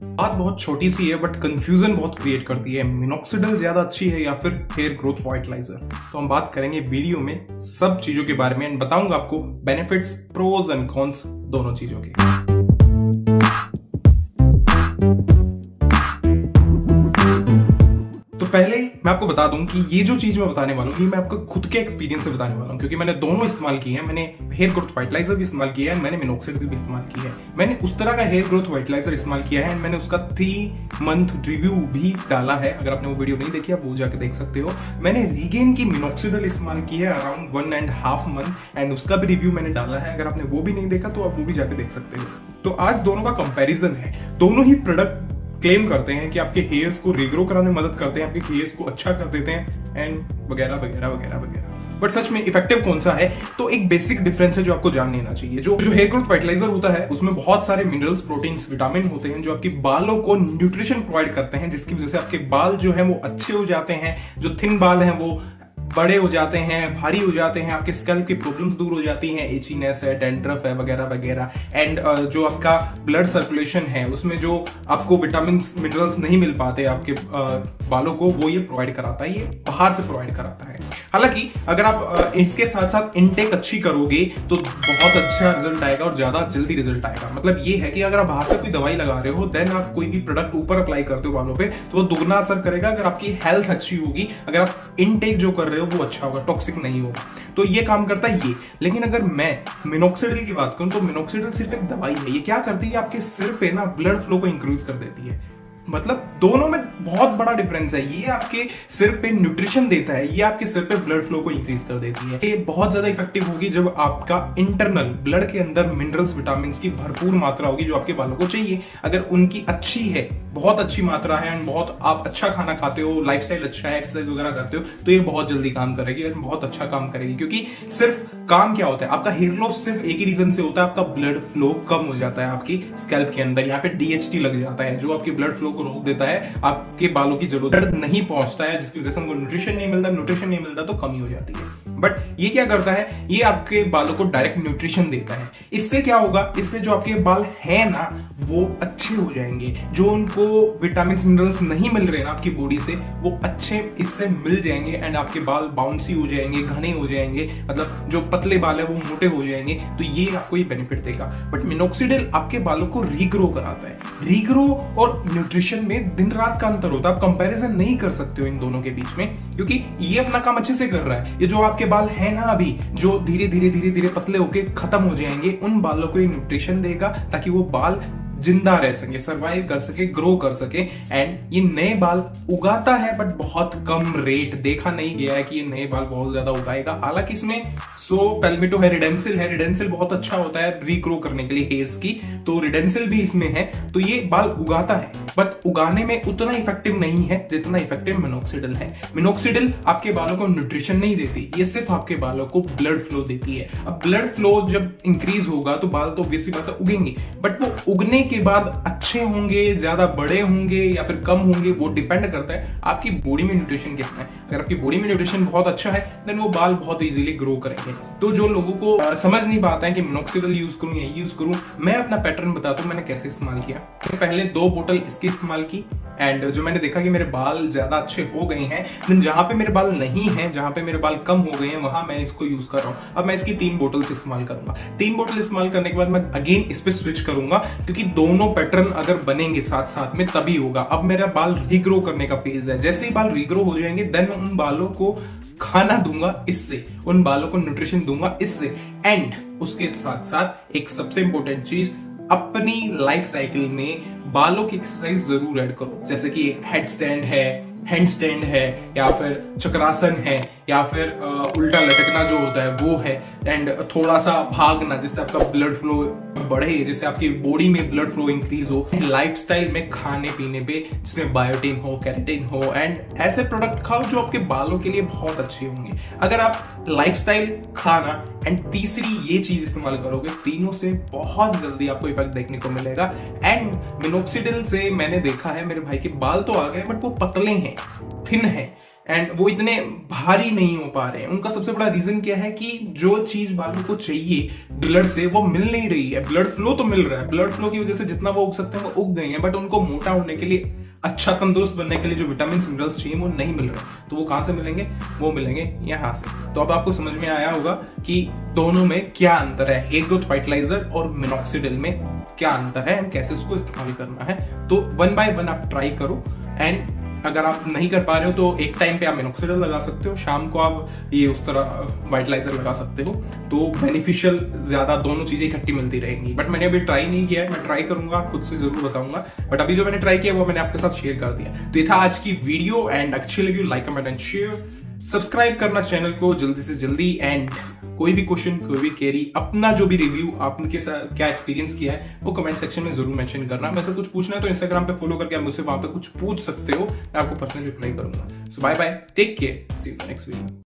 बात बहुत छोटी सी है बट कंफ्यूजन बहुत क्रिएट करती है। मिनोक्सिडिल ज्यादा अच्छी है या फिर हेयर ग्रोथ वाइटलाइजर? तो हम बात करेंगे वीडियो में सब चीजों के बारे में एंड बताऊंगा आपको बेनिफिट्स, प्रोज एंड कॉन्स दोनों चीजों के। तो पहले मैं आपको बता दूं कि ये जो चीज मैं बताने वाला हूं ये मैं आपको खुद के एक्सपीरियंस से बताने वाला हूं, क्योंकि मैंने दोनों इस्तेमाल किए हैं। मैंने हेयर ग्रोथ वाइटलाइजर भी इस्तेमाल किया है, मैंने मिनोक्सिडिल भी इस्तेमाल किया है। मैंने उस तरह का हेयर ग्रोथ वाइटलाइजर इस्तेमाल किया है, मैंने उसका 3 मंथ रिव्यू भी डाला है। अगर आपने वो वीडियो नहीं देखी आप वो जाकर देख सकते हो। मैंने रीगेन की मिनोक्सिडिल इस्तेमाल की है अराउंड 1.5 मंथ एंड उसका भी रिव्यू मैंने डाला है। अगर आपने वो भी नहीं देखा तो आप वो भी जाकर देख सकते हो। तो आज दोनों का कंपैरिजन है। दोनों ही प्रोडक्ट क्लेम करते हैं कि आपके हेयर्स को रीग्रो कराने में मदद करते हैं, आपके हेयर्स को अच्छा कर देते हैं एंड वगैरह वगैरह वगैरह वगैरह। बट सच में इफेक्टिव कौन सा है? तो एक बेसिक डिफरेंस है जो आपको जान लेना चाहिए। जो हेयर ग्रोथ वाइटलाइजर होता है उसमें बहुत सारे मिनरल्स, प्रोटीन्स, विटामिन होते हैं जो आपके बालों को न्यूट्रिशन प्रोवाइड करते हैं, जिसकी वजह से आपके बाल जो है वो अच्छे हो जाते हैं। जो थिन बाल हैं वो बड़े हो जाते हैं, भारी हो जाते हैं, आपके स्कैल्प की प्रॉब्लम्स दूर हो जाती हैं, एचीनेस है, डेंड्रफ है वगैरह वगैरह। एंड जो आपका ब्लड सर्कुलेशन है उसमें जो आपको विटामिन मिनरल्स नहीं मिल पाते आपके बालों को, वो ये प्रोवाइड कराता है, ये बाहर से प्रोवाइड कराता है। हालांकि अगर आप इसके साथ साथ इनटेक अच्छी करोगे तो बहुत अच्छा रिजल्ट आएगा और ज्यादा जल्दी रिजल्ट आएगा। मतलब ये है कि अगर आप बाहर से कोई दवाई लगा रहे हो देन आप कोई भी प्रोडक्ट ऊपर अप्लाई करते हो बालों पे तो वो दुगना असर करेगा अगर आपकी हेल्थ अच्छी होगी, अगर आप इनटेक जो कर रहे हो वो अच्छा होगा, टॉक्सिक नहीं होगा। तो ये काम करता है ये। लेकिन अगर मैं मिनोक्सिडिल की बात करूं तो मिनोक्सिडिल सिर्फ एक दवाई है। ये क्या करती है? आपके सिर पे ना ब्लड फ्लो को इंक्रीज कर देती है। मतलब दोनों में बहुत बड़ा डिफरेंस है। ये आपके सिर पे न्यूट्रिशन देता है, ये आपके सिर पे ब्लड फ्लो को इंक्रीज कर देती है। ये बहुत ज्यादा इफेक्टिव होगी जब आपका इंटरनल ब्लड के अंदर मिनरल्स, विटामिन की भरपूर मात्रा होगी जो आपके बालों को चाहिए। अगर उनकी अच्छी है, बहुत अच्छी मात्रा है एंड बहुत आप अच्छा खाना खाते हो, लाइफस्टाइल अच्छा है, एक्सरसाइज वगैरह करते हो तो ये बहुत जल्दी काम करेगी और बहुत अच्छा काम करेगी। क्योंकि सिर्फ काम क्या होता है, आपका हेयर लॉस सिर्फ एक ही रीजन से होता है, आपका ब्लड फ्लो कम हो जाता है आपकी स्कैल्प के अंदर। यहाँ पे DHT लग जाता है जो आपके ब्लड फ्लो को रोक देता है, आपके बालों की जरूरत नहीं पहुंचता है, जिसकी वजह से उनको न्यूट्रिशन नहीं मिलता तो कमी हो जाती है। बट ये क्या करता है? ये आपके बालों को डायरेक्ट न्यूट्रिशन देता है। इससे क्या होगा? इससे जो आपके बाल है ना वो अच्छे हो जाएंगे। जो उनको विटामिन मिनरल्स नहीं मिल रहे ना आपकी बॉडी से वो अच्छे इससे मिल जाएंगे एंड आपके बाल बाउंसी हो जाएंगे, घने हो जाएंगे। मतलब जो पतले बाल है वो मोटे हो जाएंगे। तो ये आपको ये बेनिफिट देगा। बट मिनोक्सिडिल आपके बालों को रीग्रो कराता है। रीग्रो और न्यूट्रिशन में दिन रात का अंतर होता है। आप कंपैरिजन नहीं कर सकते हो इन दोनों के बीच में, क्योंकि ये अपना काम अच्छे से कर रहा है। ये जो आपके बाल है ना अभी जो धीरे धीरे पतले होके खत्म हो जाएंगे, उन बालों को ये न्यूट्रिशन देगा ताकि वो बाल जिंदा रह सके, सरवाइव कर सके, ग्रो कर सके। एंड ये नए बाल उगाता है बट बहुत कम रेट। देखा नहीं गया है कि ये नए बाल बहुत ज्यादा उगाएगा। हालांकि इसमें पैल्मिटो है, रिडेंसिल है। रिडेंसिल बहुत अच्छा होता है रीग्रो करने के लिए हेयर्स की, तो रिडेंसिल भी इसमें है। तो ये बाल उगाता है बट उगाने में उतना इफेक्टिव नहीं है जितना इफेक्टिव मिनोक्सिडिल है। मिनोक्सिडिल आपके बालों को न्यूट्रिशन नहीं देती, ये सिर्फ आपके बालों को ब्लड फ्लो देती है। अब ब्लड फ्लो जब इंक्रीज होगा तो बाल तो ऑब्वियसली बात है उगेंगे, बट वो उगने के बाद अच्छे होंगे, ज्यादा बड़े होंगे या फिर कम होंगे, वो डिपेंड करता है आपकी बॉडी में न्यूट्रिशन कितना है। अगर आपकी बॉडी में न्यूट्रिशन बहुत अच्छा है देन वो बाल बहुत इजीली ग्रो करेंगे। तो जो लोगों को समझ नहीं पाता है कि मिनोक्सिडिल यूज करूं या यूज करूं, मैं अपना पैटर्न बताता हूं मैंने कैसे इस्तेमाल किया। मैंने पहले 2 बोतल इसकी इस्तेमाल की एंड जो मैंने देखा कि मेरे बाल ज्यादा अच्छे हो गए हैं, देन जहां पे मेरे बाल नहीं है, जहां पे मेरे बाल कम हो गए हैं, वहां मैं इसको यूज कर रहा हूं। अब मैं इसकी 3 बोतल्स इस्तेमाल करूंगा। 3 बोतल इस्तेमाल करने के बाद मैं अगेन इस पे स्विच करूंगा, क्योंकि दोनों पैटर्न अगर बनेंगे साथ साथ में तभी होगा। अब मेरा बाल रीग्रो करने का फेज है। जैसे ही बाल रीग्रो हो जाएंगे देन मैं उन बालों को खाना दूंगा इससे, उन बालों को न्यूट्रिशन दूंगा इससे। एंड उसके साथ साथ एक सबसे इंपॉर्टेंट चीज, अपनी लाइफ साइकिल में बालों की एक्सरसाइज जरूर ऐड करो। जैसे कि हेड स्टैंड है, हैंड स्टैंड है, या फिर चक्रासन है, या फिर उल्टा लटकना जो होता है वो है, एंड थोड़ा सा भागना जिससे आपका ब्लड फ्लो बढ़े, जिससे आपकी बॉडी में ब्लड फ्लो इंक्रीज हो। लाइफस्टाइल में खाने पीने पे जिसमें बायोटिन हो, कैरेटिन हो, एंड ऐसे प्रोडक्ट खाओ जो आपके बालों के लिए बहुत अच्छे होंगे। अगर आप लाइफस्टाइल, खाना एंड तीसरी ये चीज इस्तेमाल करोगे, तीनों से बहुत जल्दी आपको इफेक्ट देखने को मिलेगा। एंड मिनोक्सिडिल से मैंने देखा है मेरे भाई के बाल तो आ गए बट वो पतले हैं, थिन है, एंड वो इतने भारी नहीं हो पा रहे हैं। उनका सबसे बड़ा रीजन क्या है कि जो चीज बालों को चाहिए ब्लड से वो मिल नहीं रही है। ब्लड फ्लो तो मिल रहा है, ब्लड फ्लो की वजह से जितना वो उग सकते हैं वो उग गए हैं, बट उनको मोटा होने के लिए, अच्छा तंदुरुस्त बनने के लिए जो विटामिन मिनरल्स चाहिए वो नहीं मिल रहे। तो वो कहां से मिलेंगे? वो मिलेंगे यहाँ से। तो अब आपको समझ में आया होगा कि दोनों में क्या अंतर है, हेयर ग्रोथ वाइटलाइजर और मिनॉक्सिडिल में क्या अंतर है एंड कैसे उसको इस्तेमाल करना है। तो 1 बाय 1 आप ट्राई करो, एंड अगर आप नहीं कर पा रहे हो तो एक टाइम पे आप मिनॉक्सिडिल लगा सकते हो, शाम को आप ये उस तरह वाइटलाइजर लगा सकते हो। तो बेनिफिशियल ज्यादा दोनों चीजें इकट्ठी मिलती रहेंगी। बट मैंने अभी ट्राई नहीं किया है, मैं ट्राई करूंगा, खुद से जरूर बताऊंगा। बट अभी जो मैंने ट्राई किया वो मैंने आपके साथ शेयर कर दिया। तो ये था आज की वीडियो, एंड अच्छी लगी like comment and share, subscribe करना चैनल को जल्दी से जल्दी। एंड कोई भी क्वेश्चन, कोई भी क्वेरी, अपना जो भी रिव्यू आपके साथ क्या एक्सपीरियंस किया है वो कमेंट सेक्शन में जरूर मेंशन करना। वैसे कुछ पूछना है तो इंस्टाग्राम पे फॉलो करके आप मुझसे वहां पे कुछ पूछ सकते हो, मैं आपको पर्सनली रिप्लाई करूंगा। So bye bye, take care, see you next video.